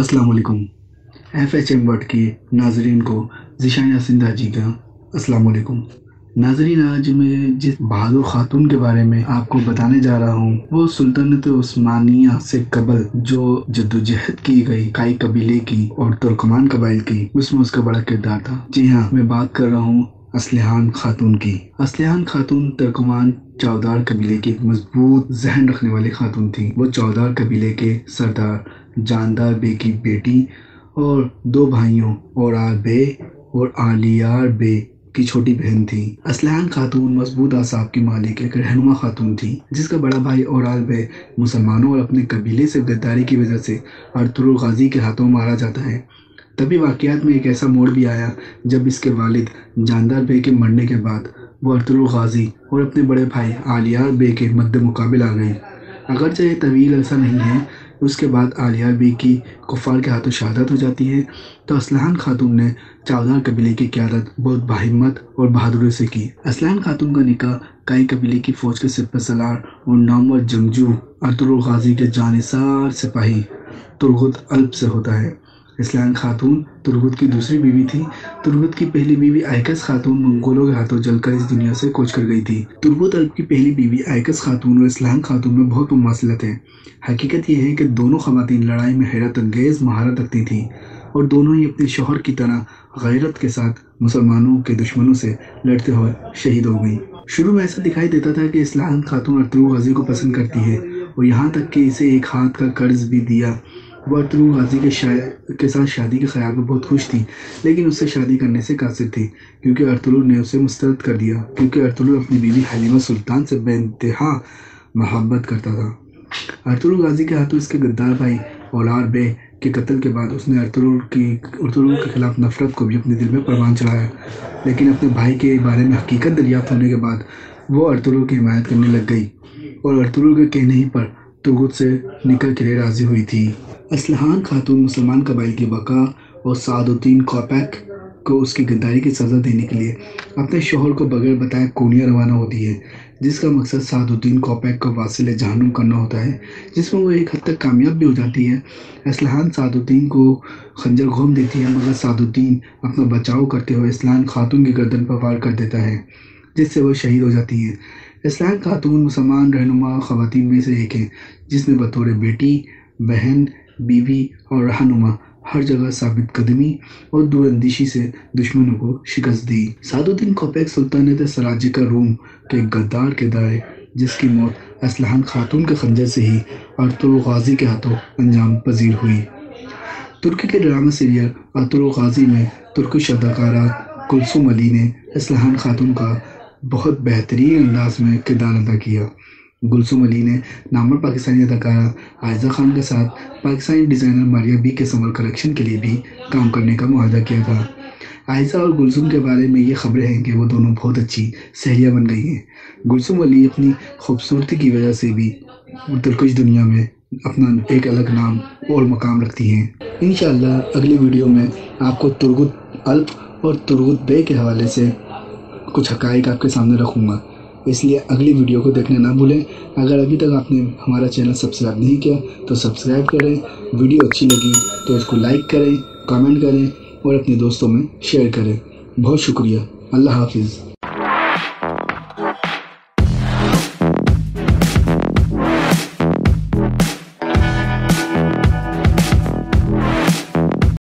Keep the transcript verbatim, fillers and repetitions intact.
अस्सलाम वालेकुम। F H M word के नाजरीन को ज़िशान यासिन हाजी का अस्सलाम वालेकुम। नाजरीन, आज मैं जिस बहादुर खातून के बारे में आपको बताने जा रहा हूँ वो सुल्तानत उस्मानिया से कबल जो जद्दोजहद की गई काई कबीले की और तुर्कमान कबाइल की, उसमें उसका बड़ा किरदार था। जी हाँ, मैं बात कर रहा हूँ असलिहान खातून की। असलिहान खातून तुर्कमान चौदार कबीले की एक मजबूत जहन रखने वाली खातून थी। वो चौदार कबीले के सरदार जानदार बे की बेटी और दो भाइयों औरार बे और आलियार बे की छोटी बहन थी। असलिहान खातून मजबूत आसाब की मालिक एक रहनुमा खातून थी, जिसका बड़ा भाई औरार बे मुसलमानों और अपने कबीले से गद्दारी की वजह से अर्तुगरुल गाजी के हाथों मारा जाता है। तभी वाक़यात में एक ऐसा मोड़ भी आया जब इसके वालिद जानदार बे के मरने के बाद वो अर्तुगरुल गाजी और अपने बड़े भाई आलियार बे के मद्दे मुकाबिल आ गई। अगरचे ये तवील ऐसा नहीं है, उसके बाद आलियार बे की कुफ़ार के हाथों शहादत हो जाती है, तो असलिहान खातून ने चौदार कबीले की क़यादत बहुत बाहिम्मत और बहादुरी से की। असलिहान खातून का निकाह काई कबीले की फ़ौज के सिपहसालार और नामवर जंगजू अर्तुगरुल गाजी के जानिसार सिपाही तुरगुत अल्प से होता है। असलिहान खातून तुरगुत की दूसरी बीवी थी। तुरगुत की पहली बीवी आयकस खातून मंगोलों के हाथों जलकर इस दुनिया से कूच कर गई थी। तुरगुत अल्प की पहली बीवी आयकस खातून और असलिहान खातून में बहुत मुमासिलत है। हकीकत यह है कि दोनों खवातीन लड़ाई में हैरत अंगेज़ महारत रखती थीं और दोनों ही अपने शौहर की तरह गैरत के साथ मुसलमानों के दुश्मनों से लड़ते हुए शहीद हो गई। शुरू में ऐसा दिखाई देता था कि असलिहान खातून अर्तुगरुल गाजी को पसंद करती है और यहाँ तक कि इसे एक हाथ का कर्ज भी दिया। वो अर्तुगरुल गाजी के, के साथ शादी के ख्याल में बहुत खुश थी, लेकिन उससे शादी करने से कासिर थी क्योंकि अर्तुगरुल ने उसे मुस्तरद कर दिया क्योंकि अर्तुगरुल अपनी बीवी हलीमा सुल्तान से बेइंतहा मोहब्बत करता था। अर्तुगरुल गाजी के हाथों इसके गद्दार भाई औलार बे के कत्ल के बाद उसने अर्तुगरुल की अर्तुगरुल के खिलाफ नफरत को भी अपने दिल में परवान चढ़ाया, लेकिन अपने भाई के बारे में हकीकत दरियाफ्त होने के बाद वो अर्तुगरुल की हिमायत करने लग गई और अर्तुगरुल के कहने ही पर तुर्गुत से निकल के लिए राजी हुई थी। असलिहान खातून मुसलमान कबाइल की बका और सादुद्दीन कोपैक को उसकी गद्दारी की सज़ा देने के लिए अपने शोहर को बगैर बताए कोनिया रवाना होती है, जिसका मकसद सादुद्दीन कोपैक को वासिल जहन्नुम करना होता है, जिसमें वो एक हद तक कामयाब भी हो जाती है। असलिहान सादुद्दीन को खंजर घोंप देती है, मगर सादुद्दीन अपना बचाव करते हुए असलिहान खातून की गर्दन पर वार कर देता है, जिससे वह शहीद हो जाती है। असलिहान खातून मुसलमान रहनुमा खवातीन में से एक है जिसने बतौर बेटी, बहन, बीवी और रहनुमा हर जगह साबित कदमी और दूरअंदेशी से दुश्मनों को शिकस्त दी। सादुद्दीन कोपैक सुल्तानत सराजिका रूम के गद्दार किरदार है, जिसकी मौत असलिहान खातून के खंजर से ही अर्तुगरुल गाजी के हाथों अंजाम पजीर हुई। तुर्की के ड्रामा सीरियल अर्तुगरुल गाजी में तुर्किश अदाकारा कुलसुम अली ने असलिहान खातून का बहुत बेहतरीन अंदाज में किरदार अदा किया। कुलसुम अली ने नामवर पाकिस्तानी अदाकारा आयजा खान के साथ पाकिस्तानी डिज़ाइनर मारिया बी के समर कलेक्शन के लिए भी काम करने का मुआहदा किया था। आयजा और कुलसुम के बारे में ये खबरें हैं कि वो दोनों बहुत अच्छी सहेलियाँ बन गई हैं। कुलसुम अली अपनी खूबसूरती की वजह से भी तुर्किश दुनिया में अपना एक अलग नाम और मकाम रखती हैं। इंशाअल्लाह अगली वीडियो में आपको तुर्गुत अल्प और तुर्गुत बे के हवाले से कुछ हक़ाइक़ आपके सामने रखूँगा, इसलिए अगली वीडियो को देखना ना भूलें। अगर अभी तक आपने हमारा चैनल सब्सक्राइब नहीं किया तो सब्सक्राइब करें। वीडियो अच्छी लगी तो इसको लाइक करें, कमेंट करें और अपने दोस्तों में शेयर करें। बहुत शुक्रिया। अल्लाह हाफिज़।